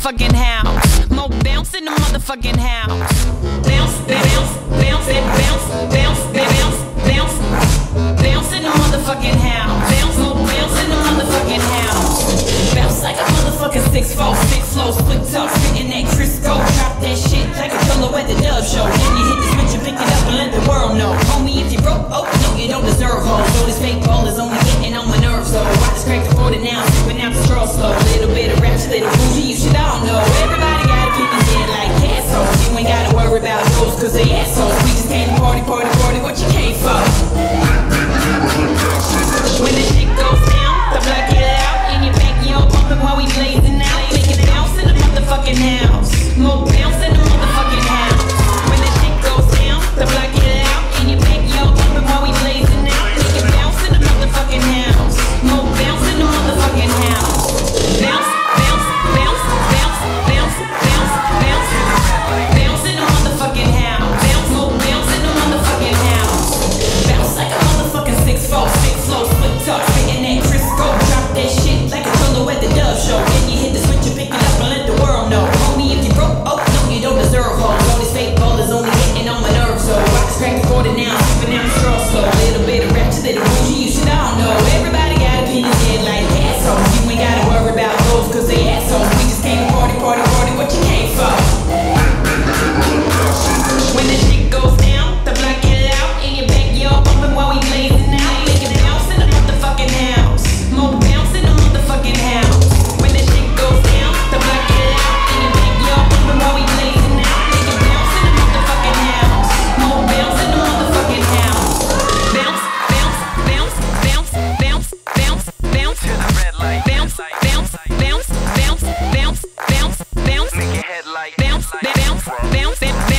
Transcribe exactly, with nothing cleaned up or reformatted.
motherfucking house. Mo bounce in the motherfucking house. Bounce, bounce, bounce, bounce, bounce, bounce, bounce, bounce in the motherfucking house. Bounce, mo bounce in the motherfucking house. Bounce like a motherfucking six four, six flow, split top, spitting that Crisco. Drop that shit like a pillow at the Dove Show. Then you hit this bitch and pick it up and let the world know. Homie, if you broke, oh no, you don't deserve hoes. So this fake ball is only getting on my nerves, though. I just cracked the forty now, sipping out the straw slow. Little bit of ratchet, little bougie, you should all know. Everybody gotta keep his head like assholes. You ain't gotta worry about those, cause they assholes. We just came to party, party, party, what you came for? When the shit goes down, the block get out, and your back, you all bumping while we blazing out. Make it bounce in the motherfucking house. More bounce in the motherfucking house. When the shit goes down, the block get out, and your back, you all bumping while we blazing out. Make it bounce in the motherfucking house. More bounce in the motherfucking house. Bounce, bounce, bounce, bounce, bounce, bounce, bounce, bounce in the motherfucking house. Bounce, more bounce in the motherfucking house. Bounce like a motherfucking six four, six flow, split top, spitting that Crisco. Drop that shit like a pillow at the Dove Show. Then you hit the switch and pick it up and let the world know. Homie, if you broke, oh no, you don't deserve hoes. All this fake ball is only hitting on my nerves, so I just cracked the forty now, sipping out the straw slow. Little bit of ratchet, little bougie, you should all know. Everybody gotta keep his head like assholes. You ain't gotta worry about those, cause they assholes. We just came to party, party, party, what you came for? When the shit goes down, the block get out, and your back, you all bumping while we blazing out. Make it bounce in the motherfucking house. More bounce in the motherfucking house. When the shit goes down, the block get out, and your back, you all bumping while we blazing out. Make it bounce in the motherfucking house. More bounce in the motherfucking house. Bounce, bounce, bounce, bounce, bounce, bounce, bounce, To the red light. bounce, bounce, bounce, bounce, bounce, bounce, bounce, Make your head light. bounce, bounce, bounce, bounce.